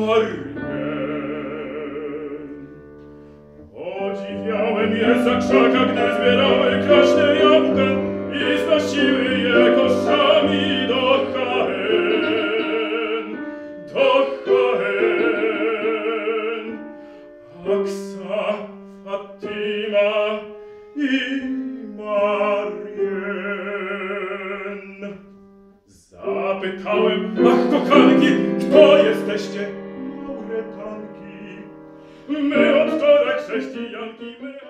Podziwiałem je za krzaka, gdy zbierały kraśne jabłka i znosiły je koszami do Chaen, Aksa, Fatima i Marien. Zapytałem, ach kochanki, kto jesteście? Mauretanki. My od wczoraj chrześcijanki, my